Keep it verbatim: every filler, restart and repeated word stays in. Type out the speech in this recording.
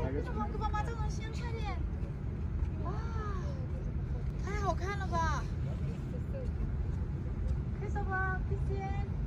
个。 小黄给爸妈照张相，快点！哇，太好看了吧！开手吧，谢谢。